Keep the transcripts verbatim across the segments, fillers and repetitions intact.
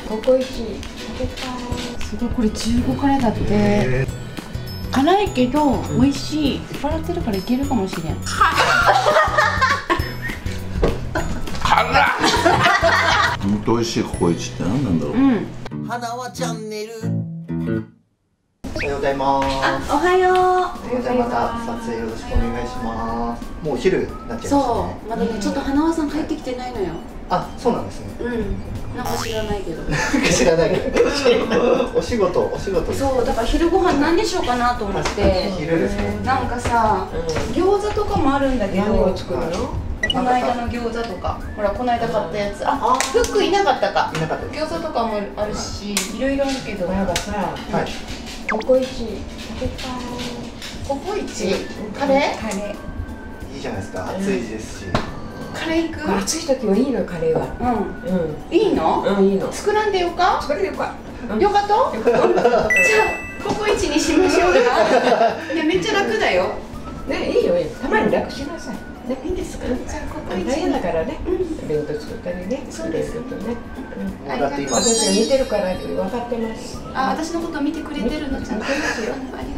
ココイチ食べたい。すごい、これじゅうごからだって。辛いけど美味しい。笑ってるからいけるかもしれん。辛っ。 本当美味しいココイチって何なんだろう。うん。 花はチャンネル。おはようございます。 おはよう。 じゃあまた撮影よろしくお願いします。もうお昼になっちゃいましたね。 そう、まだねちょっと花輪さん帰ってきてないのよ。 あ、そうなんですね。 うん。なんか知らないけど。 知らないけど。お仕事、お仕事。 そう、だから昼ご飯何にしようかなと思って。 昼ですね。 なんかさ、餃子とかもあるんだけど。 何を作るの？ この間の餃子とか、ほらこの間買ったやつ。あ、フックいなかったか。 いなかった。 餃子とかもあるし、いろいろあるけど。 なんかさ、 はい。 ココイチ食べたい。 ココイチ？カレー？カレー。いいじゃないですか。暑いですし。 カレー行く？ 暑い時はいいの、カレーは。うん。うん。いいの？ うん、いいの。 作らんでよか？ 作れよか。 よかと？じゃあココイチにしましょうか。いやめっちゃ楽だよ。 ね、いいよ。たまに楽しなさい。 いいんですか？じゃあココイチ。 大変だからね。弁当作ったりね。 そうですよね。 だって今私が見てるから分かってます。 あ、私のこと見てくれてるのちゃんと。ありがとう。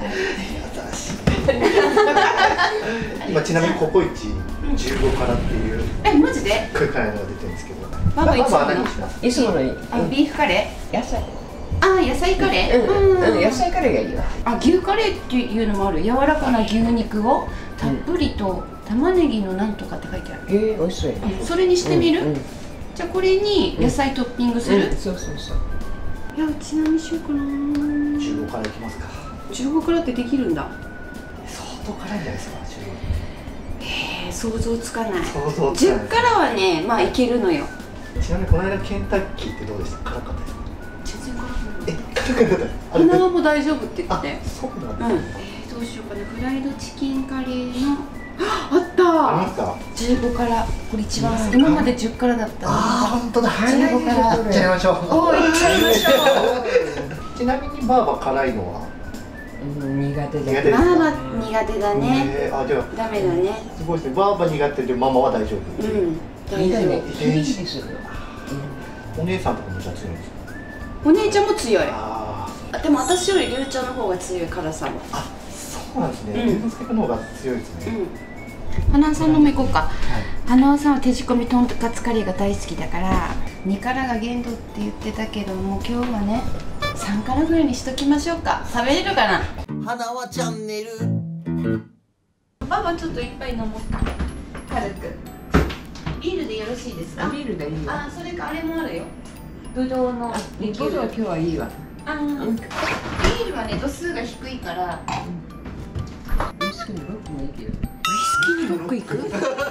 今ちなみにココイチじゅうごからっていう。 え、マジで？ これからのが出てるんですけど。 ババいつもの？ いつものいい。 あ、ビーフカレー？野菜。 あ、野菜カレー？ うん、野菜カレーがいいわ。 あ、牛カレーっていうのもある。柔らかな牛肉をたっぷりと玉ねぎのなんとかって書いてある。 ええ、美味しそう。 それにしてみる？じゃあこれに野菜トッピングする？ そうそうそう。 いや、うち何しようかな。 じゅうごからいきますか。 じゅうごからってできるんだ。 相当辛いんじゃないですか。じゅうご。 へえ、想像つかない。 想像つかない。 じゅうからはね、まあいけるのよ。 ちなみにこの間ケンタッキーってどうでした？辛かったですか？ 全然辛くない。 え、辛かった。 花輪も大丈夫って言って。 そうなんです。 うん。えー、どうしようかな。フライドチキンカレーのあったありますか？ じゅうごからこれ一番今までじゅうからだった。 ああ、本当だ。 じゅうごからいっちゃいましょう。 おお、いっちゃいましょう。ちなみにバーバ辛いのは苦手だ。 苦手ですか？ ママ苦手だね。 あ、じゃあダメだね。 すごいですね。バーバ苦手でママは大丈夫。 うん、大丈夫。 キリキリする。 お姉さんとかもじゃあ強いんですか？ お姉ちゃんも強い。 ああ、でも私よりりゅうちゃんの方が強い、辛さは。 あ、そうなんですね。龍之介君の方が強いですね。 うん。花輪さんのも行こうか。花輪さんは手仕込みとんかつカレーが大好きだからにからが限度って言ってたけども、今日はねさんからぐらいにしときましょうか。食べれるかな。 花はチャンネル。 パパちょっと一杯飲もうか。軽くビールでよろしいですか？ ビールでいいわ。 あ、それかあれもあるよ。ぶどうのリキュールは今日はいいわ。 あ、ビールはね度数が低いから。 ウイスキーのロックもいいけど。 ウイスキーのロックいく？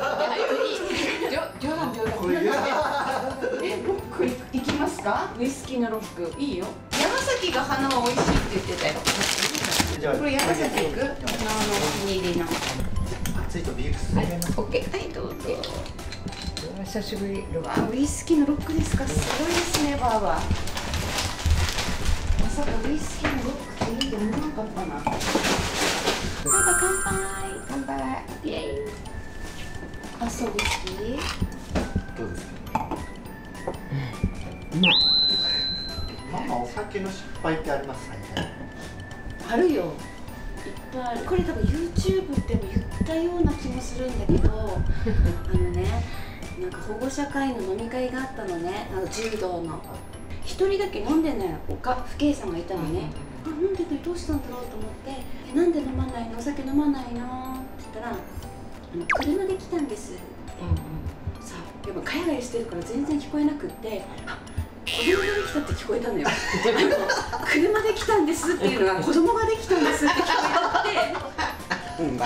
冗談冗談。 え、ロックいきますか？ウイスキーのロックいいよ。山崎が花は美味しいって言ってたよ。これ山崎行く？花のお気に入りの。 熱いとビール進めます。 オッケー。はい、どうぞ。 久しぶり。 わ、ウイスキーのロックですか？すごいですね、バーバー。まさかウイスキーのロックって言うと思わなかったな。バーバー乾杯。乾杯。イエーイ。あ、そうウイスキー。 どうですか？ うまい。 ママお酒の失敗ってあります？ あるよ。いっぱいある。これ多分 ユーチューブ っても言ったような気もするんだけど、あのね、なんか保護者会の飲み会があったのね。あの柔道の。一人だけ飲んでないおか父兄さんがいたのね。あ、飲んでない、どうしたんだろうと思って「え、なんで飲まないの？お酒飲まないの？」って言ったら「あの車で来たんです」って、うん、さあやっぱ海外してるから全然聞こえなくって「あ、子供ができた」って聞こえたのよ。あの車で来たんですっていうのが子供ができたんですって聞こえて、うん、おめでとう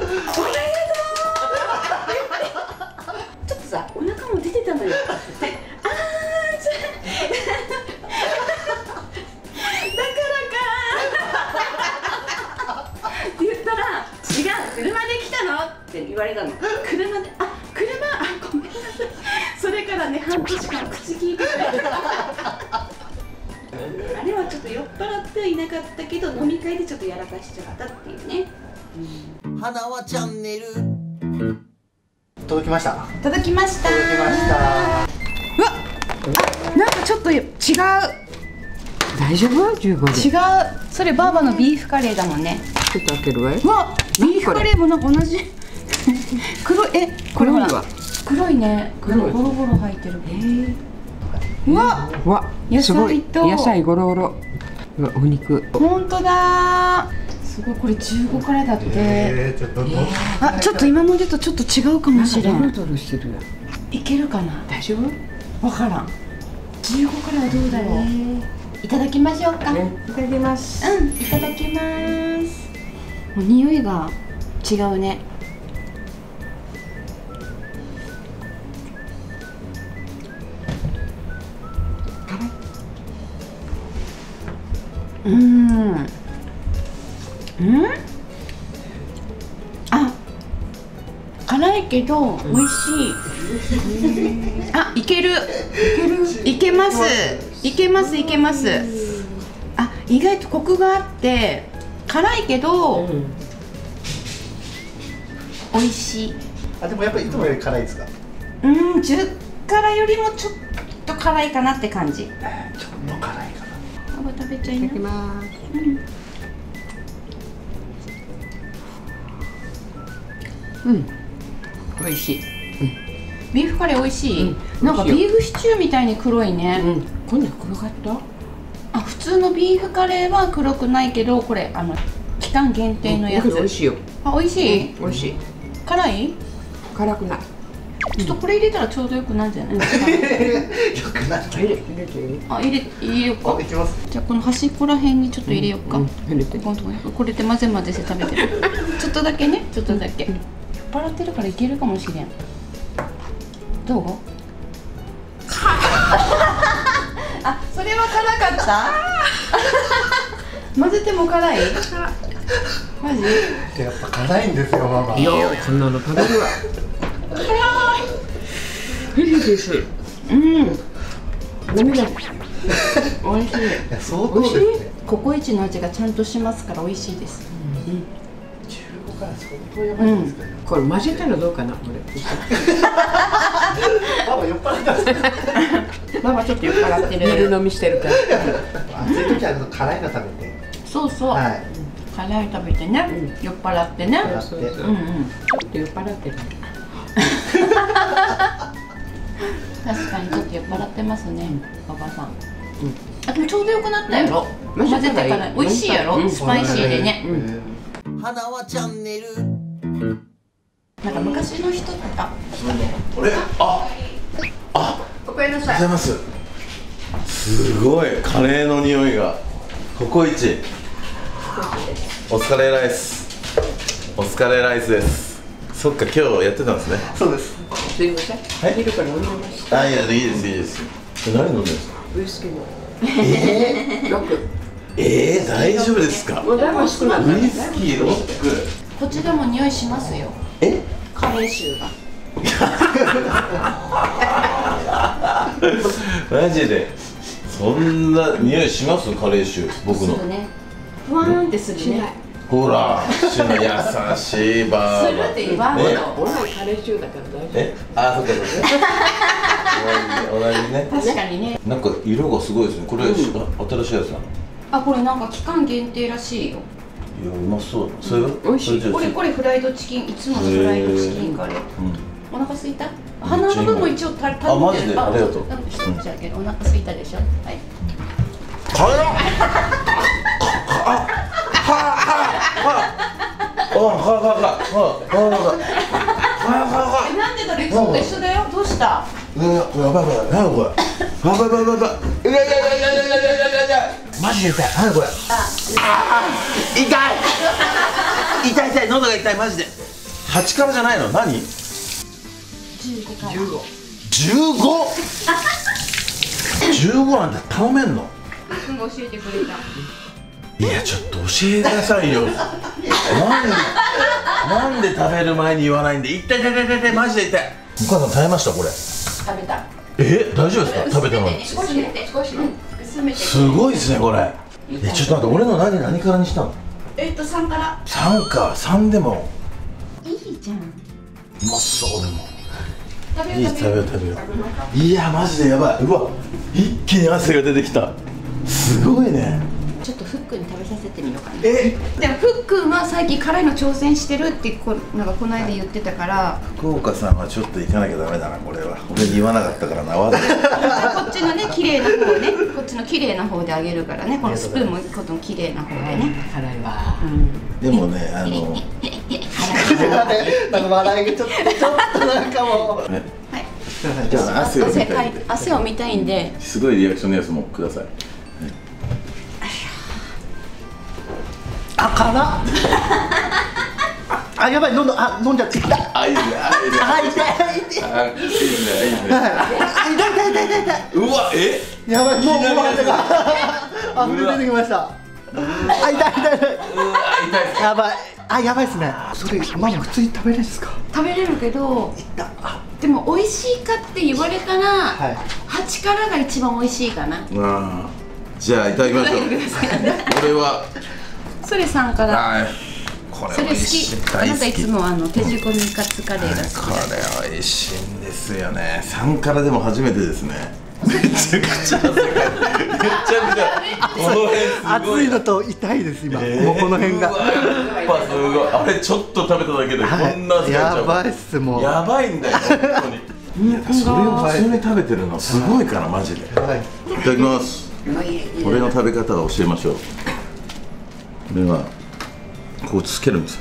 ちょっとさお腹も出てたのよ。で、あーじゃって言ったら「違う、車で来たの?」って言われたの。車で「あ、車、あ、ごめんなさい」。それからね半年間口聞いてくれた。あれはちょっと酔っ払ってはいなかったけど飲み会でちょっとやらかしちゃったっていうね。 花はチャンネル。届きました。 届きました。 届きました。 うわっ、 なんかちょっと違う。 大丈夫？じゅうごで。 違う。そればあばのビーフカレーだもんね。 ちょっと開けるわよ。 わ、ビーフカレーもなんか同じ。黒い、え、これほら黒いわ。 黒いね。 黒いゴロゴロ入ってる。うわ、 わ、 野すごい。 菜と野菜ゴロゴロ。うわ、お肉。 本当だー。すごい、これじゅうごからだって。 えー、ちょっとどあ、ちょっと今までとちょっと違うかもしれん。 ドロドロしてるよ。 いけるかな。 大丈夫？ わからん。じゅうごからはどうだろう。いただきましょうか。 ね、いただきます。 うん、いただきます。もう匂いが違うね。うーん。うん？あ、辛いけど美味しい。あ、いける。いける。いけます。いけます。いけます。あ、意外とコクがあって辛いけど、 うん、 美味しい。 あ、でもやっぱりいつもより辛いですか？ うん、じゅう辛よりもちょっと辛いかなって感じ。 ちょっと辛いかな。 あば食べちゃいな。 いただきます。うん。うん、美味しい。 ビーフカレー美味しい。 うん、 なんかビーフシチューみたいに黒いね。 うん、こんな黒かった？ あ、普通のビーフカレーは黒くないけど、これあの期間限定のやつ。 美味しいよ。 あ、美味しい。 美味しい。 辛い？ 辛くない。 ちょっとこれ入れたらちょうどよくなるんじゃない？ よくない。 入れ、入れていい？ あ、入れ入れようかあ、。いきます。 じゃあこの端っこら辺にちょっと入れようか。 うん、入れて。 ここれで混ぜ混ぜして食べてる。ちょっとだけね、ちょっとだけ。酔っ払ってるからいけるかもしれん。どう？あ、それは辛かった？混ぜても辛い？マジ？ やっぱ辛いんですよ、ママ。 いや、こんなの食べるわ。いいです。 うん。 涙。 美味しい。 いや、相当ですね。 ココイチの味がちゃんとしますから美味しいです。 じゅうごから相当やばいんですけど。 これ混ぜたらどうかな、これ。 ママ酔っ払ったんですか？ ママちょっと酔っ払ってビールる。 飲みしてるから。 暑い時は辛いの食べて。 そうそう。 はい。 辛い食べてね。酔っ払ってね。 払って。 そうそう。 うんうん。 ちょっと酔っ払ってる。 確かにちょっと酔っ払ってますね、おばさん。あ、でもちょうどよくなったやろ。混ぜてから美味しいやろ。スパイシーでね。 花はチャンネル。 なんか昔の人とか。 これ、あ、あ、 おかえりなおはようございます。すごいカレーの匂いが。ココイチ。お疲れライス。お疲れライスです。そっか、今日やってたんですね。 そうです。 すいません。 はいビールから飲んでます。 あ、いや、いいです、いいです。え、何飲んでるんですか。 ウイスキーの。 えロック。 ー、えー、大丈夫ですか。 もうだいぶ少なウい。 イスキーロック。 こっちでも匂いしますよ。 え。 カレー臭が。 マジで。そんな匂いします、カレー臭、僕の。 そうね。ふわーんってするね。 ほら、しな優しいバーバ。 するって言わんと。 ね俺はカレー中だから大丈え、あ、そっかそっか。同じ、同じね。 確かにね。 なんか色がすごいですね。これ、あ新しいやつなの。 あ、これなんか期間限定らしいよ。 いや、うまそうだ。それは。 美味しいそれじゃあこれこれフライドチキン、いつものフライドチキンカレー。 うん。 お腹空いた？鼻の分も一応た食べてる。 あマジでありがとう一口あげる。お腹空いたでしょ。はい。 辛っ。あ、ははははははえ、なんでだろう、いつもと一緒だよ。どうした？ いやいや、これやばいやばい、何これ。やばいやばいやばいやばい。いやいやいやいやいやいやいやいや。マジで痛い、何これ。痛い。痛い痛い、喉が痛い、マジで。八からじゃないの、何。 十五から。 十五。十五なんて頼めんの。 すぐ教えてくれた。 いや、ちょっと教えてくださいよ。なんで、なんで食べる前に言わないんで。痛い痛い痛い痛い、マジで痛い。お母さん食べました、これ。 食べた。 え、大丈夫ですか、食べたの。 少しね、少しね。薄めて。 すごいですね、これ。え、ちょっと待って、俺の何、何からにしたの。 えっと、三から。 三か、三でも。 いいじゃん。 うまそう、でも。 いい、食べよう食べよう。いやマジでやばい。うわ、一気に汗が出てきた。すごいね。 ちょっとふっくんに食べさせてみようかな。 え、 でもふっくんは最近辛いの挑戦してるってこなんかこの間言ってたから、 福岡さんはちょっと行かなきゃダメだな。これは俺に言わなかったからな。わざこっちのね綺麗な方ね、こっちの綺麗な方であげるからね。このスプーンもこの綺麗な方でね。 辛いわ。 でもね、あのなんか笑いがちょっとちょっとなんかもう。 ね、 はい。 じゃあ汗を見たいんはいで、 汗を見たいんで。 すごいリアクションのやつもください。 あ、辛っ。あ、やばい、飲んだ、あ、飲んじゃってきた。 あ、いいね、あ、いいね。 あ、痛い、痛い。 あ、いいね、いいね。 あ、痛い、痛い、痛い、痛い、痛い。 うわ、え、 やばい、もう、もう、汗が。あ、 うわ溢れ出てきました。あ、痛い、痛い、痛い。 うわ、痛い。 やばい。あ、やばいですね。それ、ママ普通に食べれるんですか。 食べれるけど、でも美味しいかって言われたら、 はい。 ハチからが一番美味しいかな。 ああ、じゃあいただきましょう。これは、 それさんから。 はい、これそれ好美味しい。 き。あ大好き。 なたいつもあの手仕込みカツカレーが好これ美味しいんですよね。三からでも初めてですね。めちゃくちゃ汗かいて、めちゃくちゃこの辺すごい。 熱いのと痛いです、今。もうこの辺が。 うわ、やっぱすごい。あれちょっと食べただけでこんな汗かいちゃう。 やばいっす、もう。 やばいんだよ、本当に。いや、それを普通に食べてるのすごいからマジで。いたはい。 だきます。これの食べ方を教えましょう。これはこうつけるんですよ。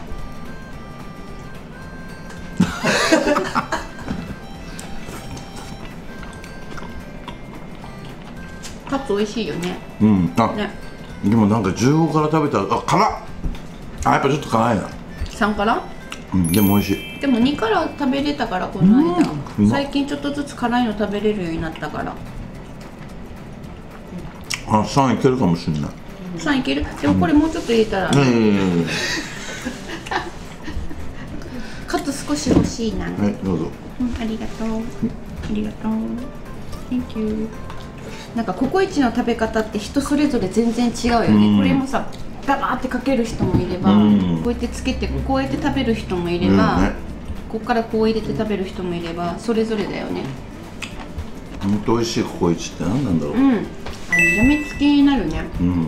カツ美味しいよね。 うん、あ、 ね。 でもなんかじゅうごから食べたら、あ、辛っ。あ、やっぱちょっと辛いな。 さんからうん、でも美味しい。 でもにから食べれたからこの間、 うん最近ちょっとずつ辛いの食べれるようになったから。 あ、さんいけるかもしれない。 さんいける。でもこれもうちょっと入れたら、 うん、 カツ少し欲しいな、 はい、どうぞ。 うん、ありがとう、ありがとう Thank you。 なんかココイチの食べ方って人それぞれ全然違うよね、 うんこれもさガバーってかける人もいれば、 うんこうやってつけてこうやって食べる人もいれば、 うんね、 ここからこう入れて食べる人もいれば、それぞれだよね。 本当美味しいココイチって何なんだろう。 うん、あのやみつきになるね。 うん。うん。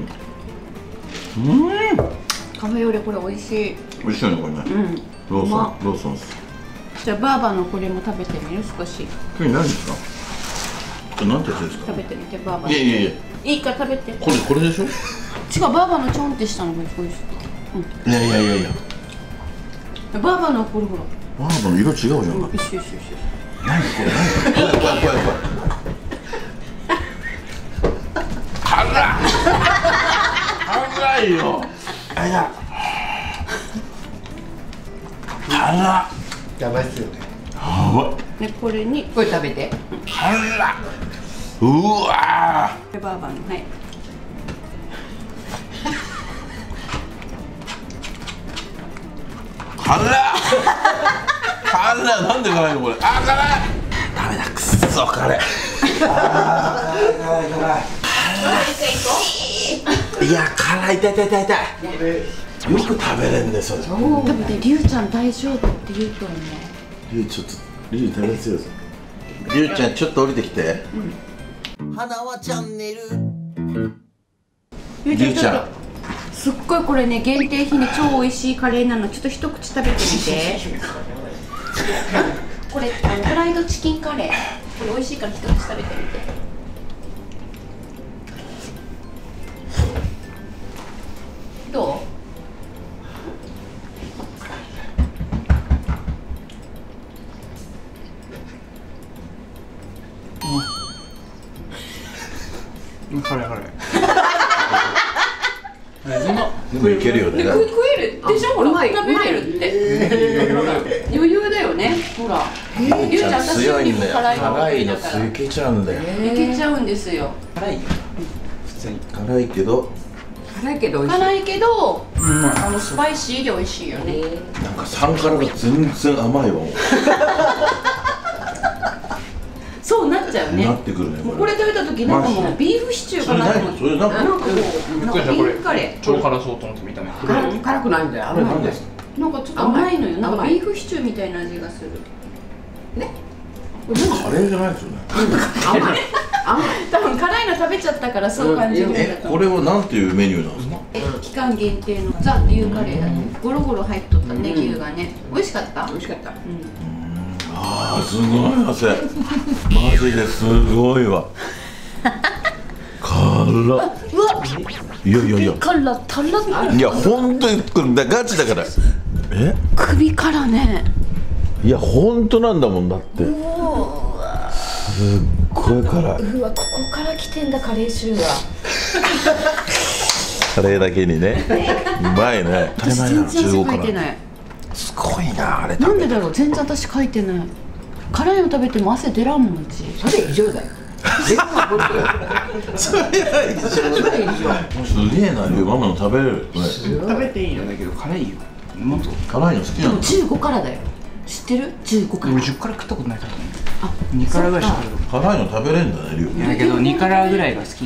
カフェオレこれ美味しい。 美味しいね、これね。 うん。 ローソうまン、ローソンです。 じゃあバーバーのこれも食べてみる少し。 これ何ですか。これなんてやつですか。 食べてみてバーバー。 いやいやいや。 いいから食べて。 これ、これでしょ。 違う、バーバーのちょんってしたのが美味しい。 いやいやいやいや。 うん。バーバーのこれほら。 バーバーの色違うじゃん。 一緒一緒一緒。 何これ、何これ。怖い怖い怖い怖い。辛っ。辛いよ。あ、いや。辛っ。 やばいっすよね。 やばい。 ね、これにこれ食べて。 辛っ。うわバーバーの、はい。 辛っ。辛い。なんで辛いのこれ。あ、辛い。ダメだ、くっそ辛い。あー、辛い辛い辛い。いや、辛い、痛い痛い痛い痛い。よく食べれんね、それ。 多分ね、りゅうちゃん大丈夫って言うと思う。 りゅう、ちょっと、りゅう食べ強いぞ。りゅうちゃん、ちょっと降りてきて。 花輪チャンネル。 りゅうりゅうちゃんちゃん、すっごいこれね、限定品で超美味しいカレーなの。ちょっと一口食べてみて。これあのフライドチキンカレー。これ美味しいから一口食べてみて。どう？ 辛い辛い。 でもいけるよね。 食食えるでしょ、ほら食べれるって余裕だよね、ほら。りゅうちゃん私よりも辛いの辛いのだからいけちゃうんだよ。 いけちゃうんですよ。 辛いよ。 辛いけど、 辛いけど美味しい。 辛いけど、あのスパイシーで美味しいよね。 なんか三辛が全然甘いわ。 そうなっちゃうね。 なってくるね。 もうこれ食べた時なんかもうビーフシチューかなと思って。 それ何？それなんかなんかこう、なんかビーフカレ超辛そうと思って見た目。 辛辛くないんだよ。 あれ何ですか？ ー。なんかちょっと甘いのよ。なんか甘いビーフシチューみたいな味がする。 ね。 カレーじゃないですよね。 甘い甘い多分辛いの食べちゃったからそう感じるんだえ、 と思う。 これはなんていうメニューなんですか。 え期間限定のザ牛カレーだね。ゴロゴロ入っとったね、牛がね。美味しかった。 美味しかった。 ああ、すごい汗。マジですごいわ。辛っ。 うわ、 いやいやいや。 辛たら。 いや、本当にこれだガチだから。え？ 首からね。 いや、本当なんだもんだって。すっごい辛い。 うわ、ここから来てんだカレー臭が。 カレーだけにね。うまいね。 私全然汗かいてない。 すごいな、あれ。 なんでだろう、全然私かいてない。辛いの食べても汗出らんもんうち。 それ以上だよ。 それは一緒だよ。すげえな、ママの食べれる。 食べていいよ。 だけど辛いよ。もっと辛いの好きなの。 じゅうごからだよ。知ってる？じゅうごから。 俺じゅっから食ったことないからね。 あ、 にからぐらいしか食べたこ辛いの食べれんだね、りゅう。 とない。だけどにからぐらいが好き。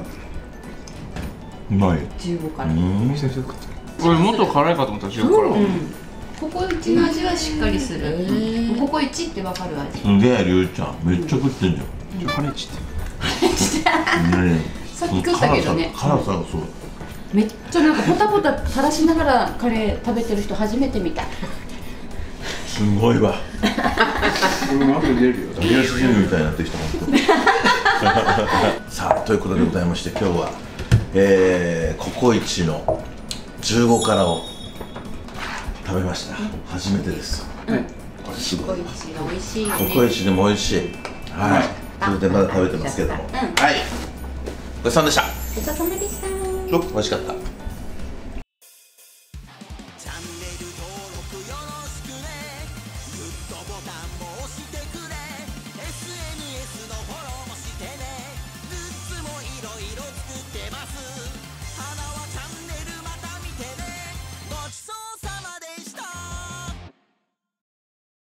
うまい。 じゅうごから。 うん。 俺もっと辛いかと思ったらじゅうから。 ココイチの味はしっかりする。ココイチってわかる味。 すげえ、りゅうちゃん、めっちゃ食ってんじゃん。 じゃあ辛いちって。 ねさっき食ったけどね。 辛さがそう。 めっちゃなんかポタポタ垂らしながらカレー食べてる人初めて見た。 すごいわ。 俺も後で出るよ。 ニュースジムみたいになってきたもん。さあ、ということでございまして、今日は、えー、ココイチのじゅうご辛を食べました。初めてです。これすごい。 ココイチが美味しいよコね。 コイチでも美味しい。はい。それでまだ食べてますけども。はい。ごちそうさまでした。 ごちそうさまでした。 美味しかった。